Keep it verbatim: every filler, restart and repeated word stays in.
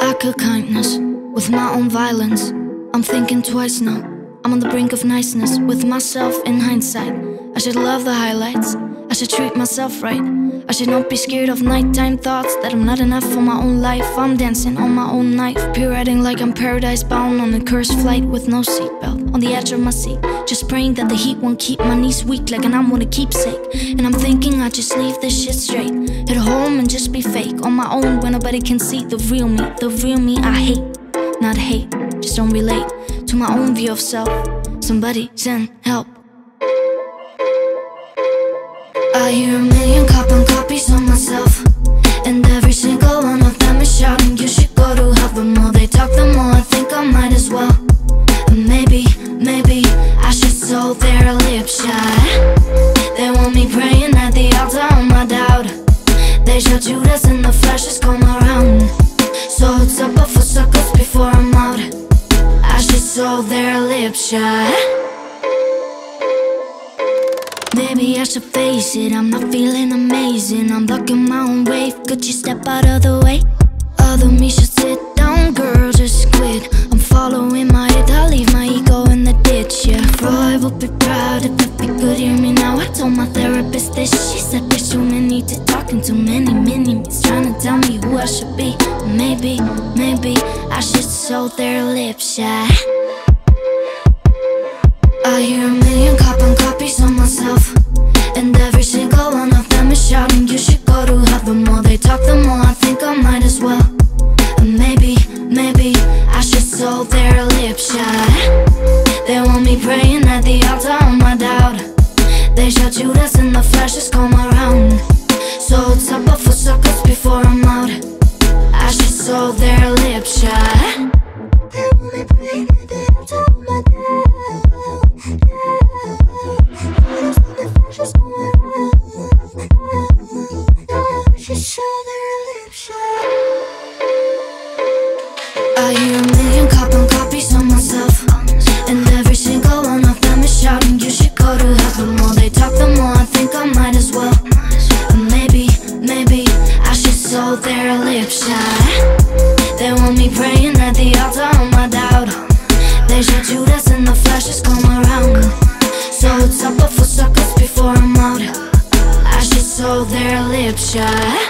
I kill kindness with my own violence. I'm thinking twice now. I'm on the brink of niceness with myself in hindsight. I should love the highlights, I should treat myself right. I should not be scared of nighttime thoughts that I'm not enough for my own life. I'm dancing on my own knife, pirouetting like I'm paradise bound on a cursed flight with no seatbelt, on the edge of my seat, just praying that the heat won't keep my knees weak like an I'm on a keepsake. And I'm thinking I just leave this shit straight, head home and just be fake on my own when nobody can see the real me. The real me I hate, not hate, just don't relate to my own view of self. Somebody send help. I hear a million carbon copies of myself, and every single one of them is shouting you should go to hell. The more they talk, the more I think I might as well. And maybe, maybe I should sew their lips shut. They want me praying at the altar on my doubt. They show Judas in the flesh has come around. So it's up for suckers before I'm out. I should sew their lips shut. Maybe I should face it, I'm not feeling amazing. I'm blocking my own wave, could you step out of the way? Other me should sit down, girl, just quit. I'm following my head, I'll leave my ego in the ditch, yeah. Freud would be proud if he could hear me now. I told my therapist this, she said there's too many to talk and too many mini-me's trying to tell me who I should be. Maybe, maybe I should sew their lips shut. I hear a million carbon copies of myself, and every single one of them is shouting you should go to hell. The more they talk, the more I think I might as well. And maybe, maybe I should sew their lips shut. They want me praying at the altar on my doubt. They show Judas in the flesh has come around. So it's up for suckers before I'm out. I should sew their lips shut. They want me praying at the altar on my doubt. I hear a million carbon copies of myself, and every single one of them is shouting you should go to hell. The more they talk, the more I think I might as well. And maybe, maybe I should sew their lips shut. They want me praying at the altar on my doubt. They show Judas in the flesh has come around. So it's up for suckers before I'm out. I should sew their lips shut.